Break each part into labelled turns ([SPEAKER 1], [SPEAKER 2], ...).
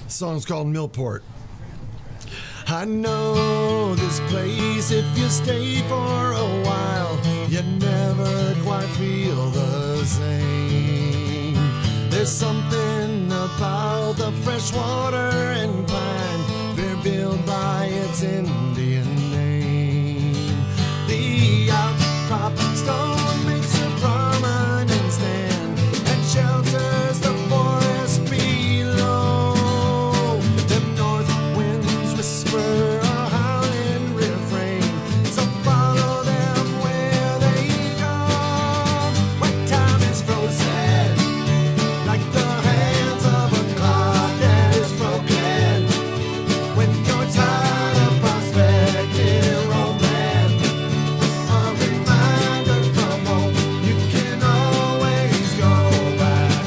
[SPEAKER 1] Song's called Millport. I know this place, if you stay for a while, you never quite feel the same. There's something about the fresh water and pine, revealed by its Indian name. The outcrop stone makes a prominent stand and shelters the forest below. The north winds whisper a howling refrain, so follow them where they go. When time is frozen, like the hands of a clock that is broken. When you're tired of prospecting romance, a reminder from home, you can always go back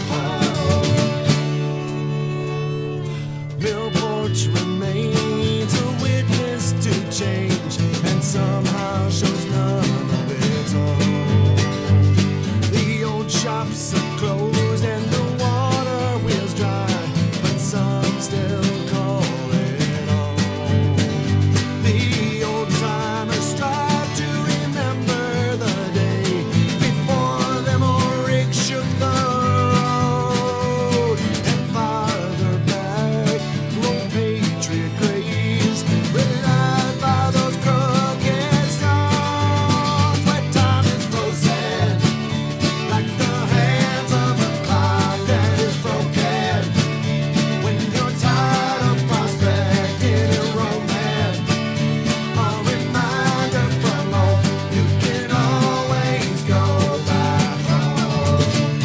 [SPEAKER 1] home. Millport remains a witness to change, and somehow shows none of its own. The old shops are closed and the water wheels dry, but some still call it home. The old timers strive to remember the day before them old rigs shook the road. And farther back, old patriot graves, relied by those crooked stones. Where time is frozen, like the hands of a clock that is broken. When you're tired of prospecting and romance, a reminder from home, you can always go back home.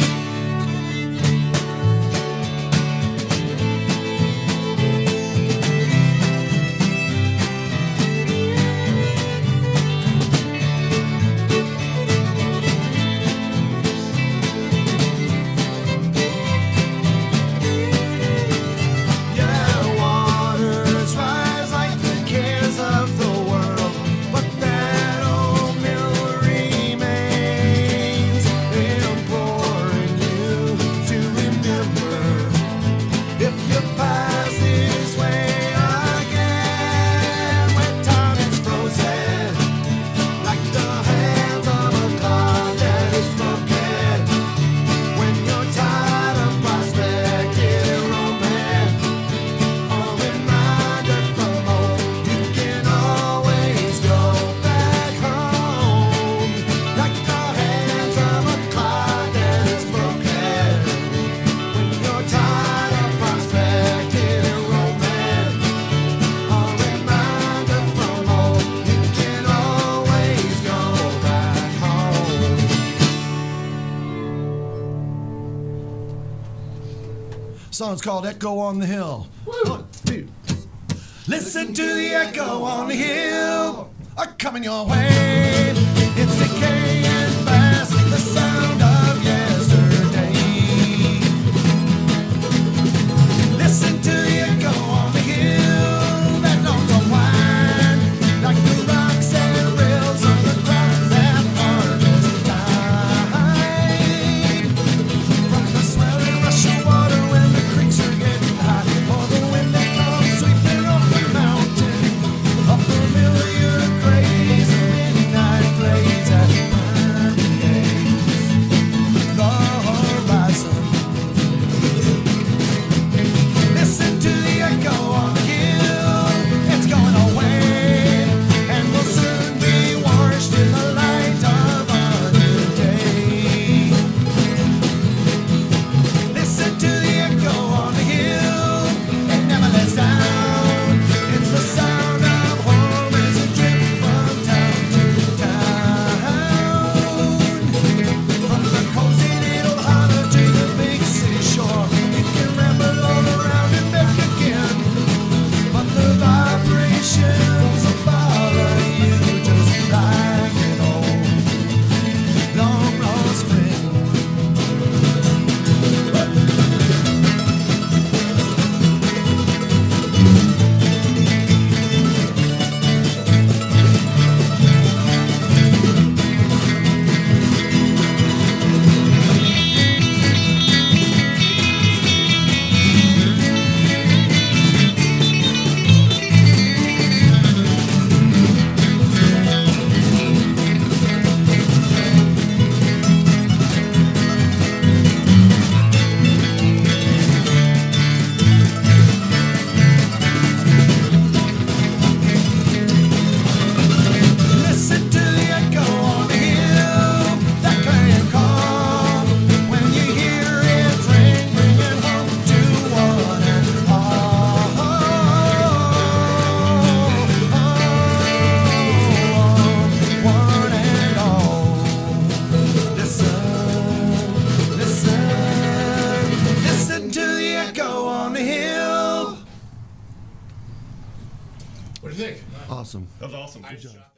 [SPEAKER 1] Yeah, waters rise like the cares of the world, but that old mill remains, imploring you to remember. If you pass this way again, when time is frozen, like the hands of a clock that is broken. When you're tired of prospecting and romance, a reminder from home, you can always go back home. Like the hands of a clock that is broken. When you're tired of prospecting and romance, a reminder from home, you can always go back home. Song's called Echo on the Hill. 1, 2. Listen to the echo on the hill, coming your way. It's decaying fast, the sound of yesterday. Listen to the echo on the hill that don't unwind, like the rocks and rails of the ground that are just time. From the swelling rush of water when the creeks are getting high, or the wind that comes sweeping off the mountain, a familiar craze of midnight blaze at the horizon. Listen
[SPEAKER 2] awesome.
[SPEAKER 3] That was awesome.
[SPEAKER 4] Nice
[SPEAKER 3] Good job.
[SPEAKER 4] shot.